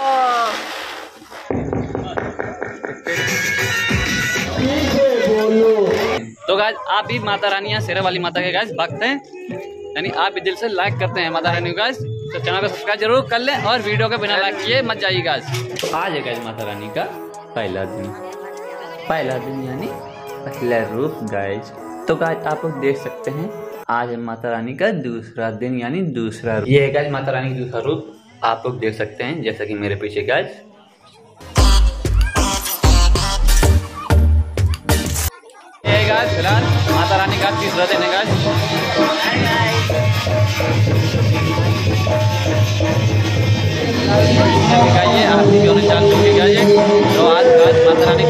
तो गाइस आप भी माता रानी या शेरा वाली माता के गाइस भक्त हैं, यानी आप भी दिल से लाइक करते हैं माता रानी को गाइस, तो चैनल को सब्सक्राइब जरूर कर लें और वीडियो के बिना लाइक किए मत जाइए गाइस। आज है गाइस माता रानी का पहला दिन यानी पहला रूप गाइस। तो गाइस आप लोग देख सकते हैं आज है माता रानी का दूसरा दिन यानी दूसरा रूप। ये है गाइस माता रानी का दूसरा रूप, आप लोग देख सकते हैं जैसा कि मेरे पीछे गाइस। फिलहाल माता रानी का तीसरा दिन है गाइस। ये आरती भी होने चालू हो गई है, तो आज माता रानी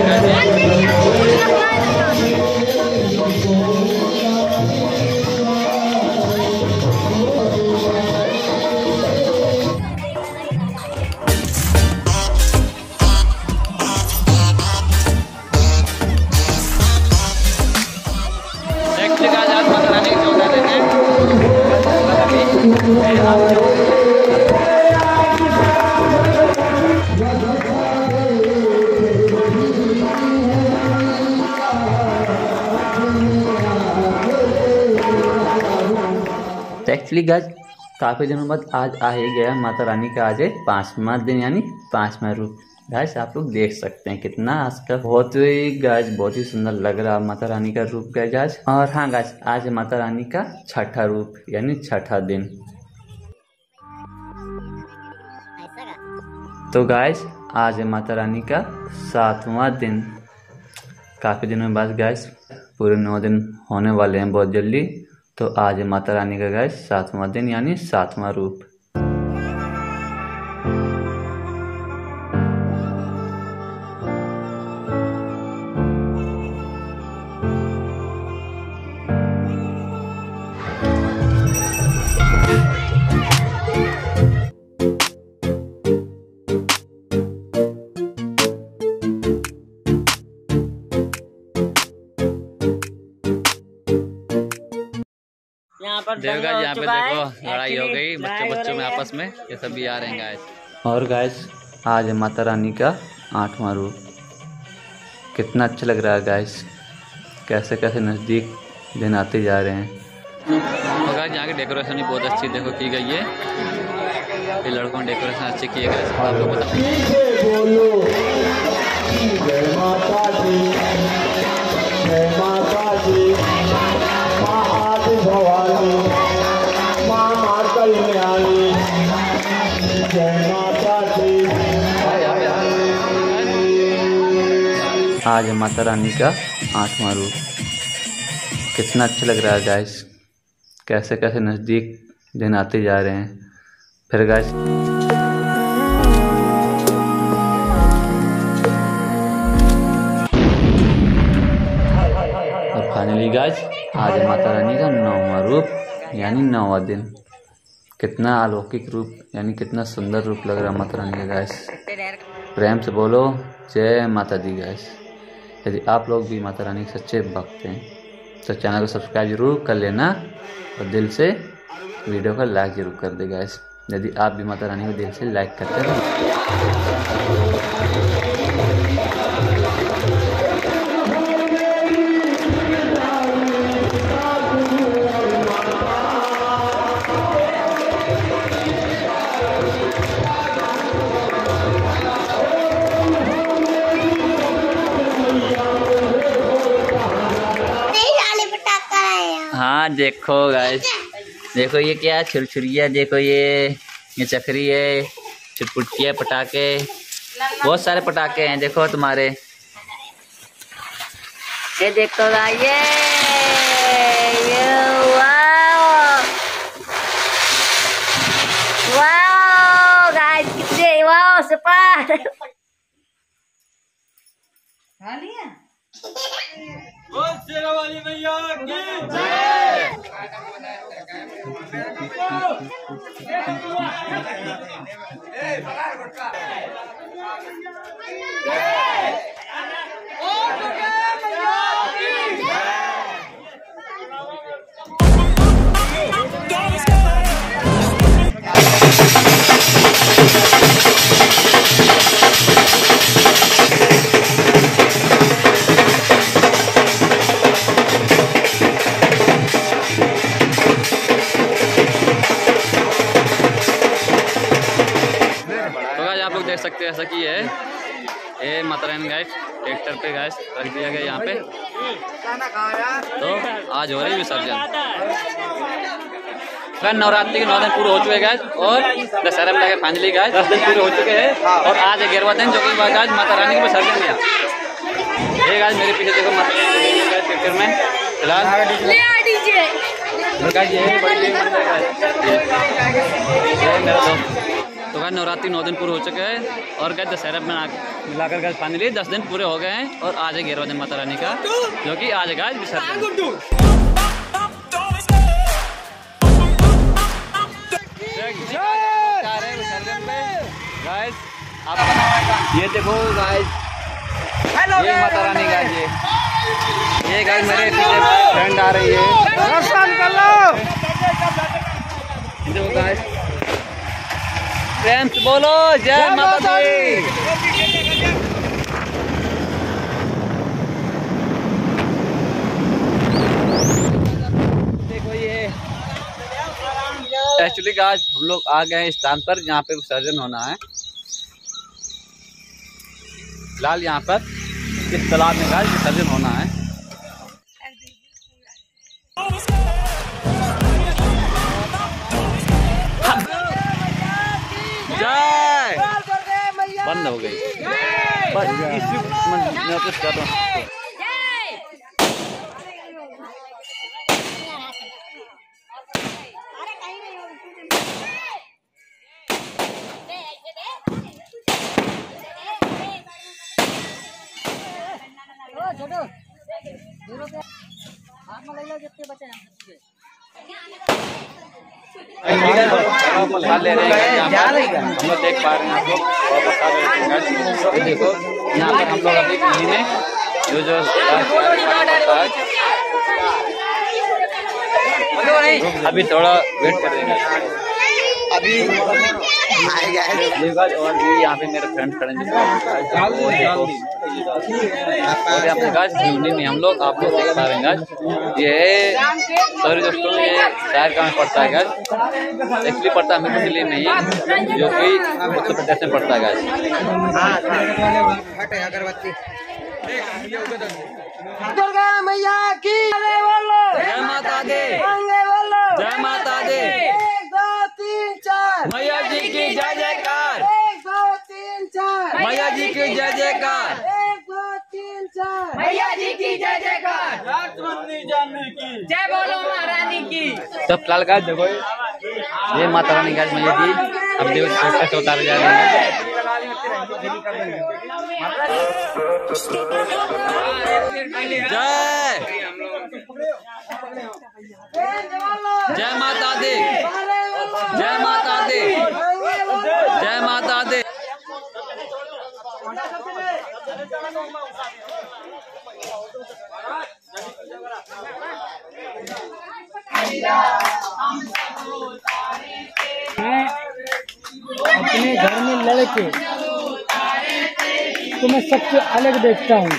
एक्चुअली गाइस काफ़ी दिनों बाद आज आ ही गया माता रानी का आज है 5वां दिन यानी 5वां रूप। गाइस आप लोग देख सकते हैं कितना आज का बहुत ही सुंदर लग रहा माता रानी का रूप गाइस। और हाँ गाइस आज है माता रानी का छठा रूप यानी छठा दिन। तो गाइस आज है माता रानी का 7वां दिन। काफ़ी दिनों बाद गाइस पूरे 9 दिन होने वाले हैं बहुत जल्दी। तो आज है माता रानी का गाइस 7वां दिन यानी 7वां रूप। देखो यहाँ पे देखो लड़ाई हो गई बच्चों में आपस में, ये सब भी आ रहे हैं गाइस। और गाइस आज है माता रानी का 8वां रूप। कितना अच्छा लग रहा है गाइस, कैसे कैसे नज़दीक दिन आते जा रहे हैं। तो गाइस यहाँ की डेकोरेशन भी बहुत अच्छी देखो की गई है, ये लड़कों ने डेकोरेशन अच्छी की है गाइस। आप लोग आज है माता रानी का 8वां रूप। कितना अच्छा लग रहा है गाइस, कैसे कैसे नज़दीक दिन आते जा रहे हैं। फिर गाइस और फाइनली गाइस आज है माता रानी का 9वां रूप यानी 9वां दिन। कितना अलौकिक रूप यानी कितना सुंदर रूप लग रहा है माता रानी का गाइस। प्रेम से बोलो जय माता दी गाइस। यदि आप लोग भी माता रानी के सच्चे भक्त हैं तो चैनल को सब्सक्राइब जरूर कर लेना और दिल से वीडियो को लाइक जरूर कर दे गाइस। यदि आप भी माता रानी को दिल से लाइक करते हैं। हाँ देखो गाइस, देखो ये क्या है, छुरछुरिया, देखो ये चक्री है, चुटपुटिया, पटाखे, बहुत सारे पटाखे हैं देखो तुम्हारे। ये देखो गाइस, ये वाओ वाओ गाइस, कितने वाओ सुपर। शेरा वाली मैया की ऐसा की है, ये माता रानी गाइस ट्रैक्टर पे गाइस रख दिया गया यहाँ पे। तो आज हो रही विसर्जन। नवरात्रि के 9 दिन पूरे हो चुके गाइस और दशहरा में लगे फाइनली गाइस 10 दिन पूरे हो चुके हैं और आज 11वां दिन जो कि गाइस माता रानी के विसर्जन गया। ये गाइस मेरे पीछे देखो माता रानी ट्रैक्टर में फिलहाल मेरा दोस्त। तो गाइस नवरात्रि 9 दिन पूरे हो चुके हैं और गाइस दशहरा में मिलाकर गाइस फाइनली 10 दिन पूरे हो गए हैं और आज है 11वां दिन माता रानी का जो कि आज है गाइस विसर्जन। गाइस आप ये देखो गाइस, ये माता रानी गाइस, ये गाइस मेरे पीछे फ्रेंड आ रही है, दर्शन कर लो। देखो गाइस, प्रेम से बोलो जय माता दी। देखो ये एक्चुअली गाइस हम लोग आ गए हैं स्थान पर जहाँ पे विसर्जन होना है। फिलहाल यहाँ पर इस तालाब में गाइस विसर्जन होना है। जय बंद हो गई बस इसी मैं कुछ कर रहा हूँ। ले रहे हैं हम लोग देख पा रहे हैं, आप लोग देखो यहाँ पर हम लोग अभी में जो अभी थोड़ा वेट कर रहे हैं अभी और भी यहाँ पे मेरे फ्रेंड खड़े हैं और यहाँ पे गाइस यूनियन में हम लोग आप लोग देख पा रहे हैं गाइस। ये सॉरी दोस्तों, ये शहर का में पड़ता है गाइस, एक्चुअली पड़ता है मेरे दिल्ली में ही, जो कि उत्तर प्रदेश में पड़ता है गाइस। दुर्गा मैया की जय माता दी, जय माता दी। 1 2 3 4 मैया जी की जय जयकार, 1 2 3 4 मैया जी की जय जयकार, 1 2 3 4 मैया जी की जय जयकार, जय बोलो महारानी की। तो फिलहाल गाइस देखो ये माता रानी गाइस मैया जी अब देखो छोटा से उतारे जा रहे हैं। जय माता दी, जय माता दी, जय माता दी। अपने घर में लड़के तो मैं सबसे अलग देखता हूँ।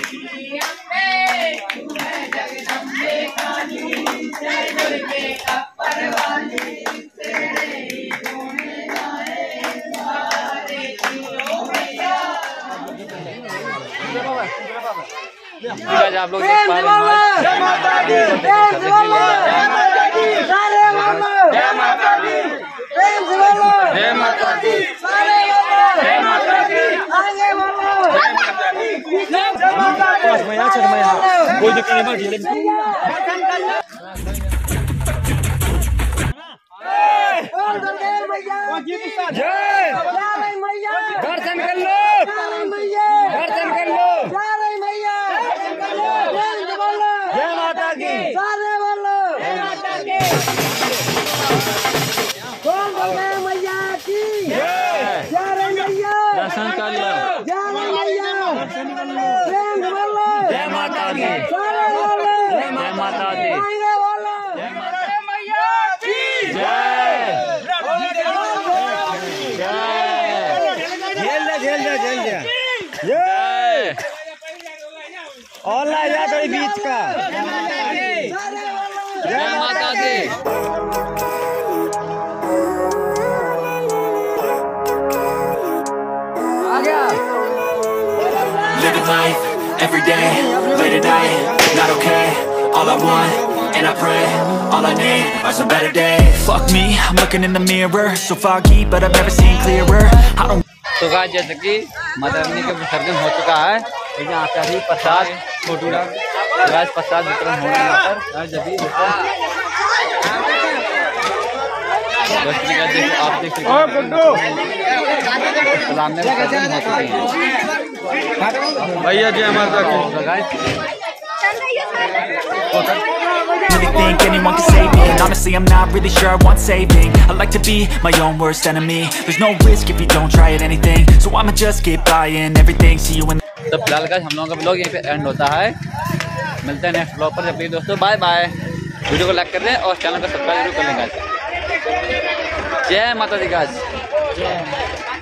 आप लोग देख पा रहे हैं जय माता दी, जय माता दी, जय माता दी, जय माता दी, कोई दिक्कत नहीं। दर्शन कर लो, दर्शन कर लो। जय माता की, मैया की दर्शन कर लो। जय माता दी, जय माता दी, और ला जा बीच का। जय माता दी। आ गया life, every day, late at night, not okay. All I want, and I pray, all I need are some better days. Fuck me, I'm looking in the mirror, so foggy, but I've never seen clearer. I don't. तो guys जैसे कि माता रानी का विसर्जन हो चुका है, तो यहाँ पे अभी प्रसाद फोटो गाइस प्रसाद वितरण होने पर जब आप देख सकते हैं भैया जी हमारे Really think anyone can save me, and honestly I'm not really sure I want saving. I like to be my own worst enemy. There's no risk if you don't try at anything, so I'ma just keep buying everything. See you in. तो फिलहाल guys हम लोगों का blog यहीं पे and होता है, मिलते हैं नेक्स्ट ब्लॉग पर। जब भी दोस्तों बाय बाय, वीडियो को लाइक कर दें और चैनल को सब्सक्राइब जरूर कर लें गाइस। जय माता दी गाइस।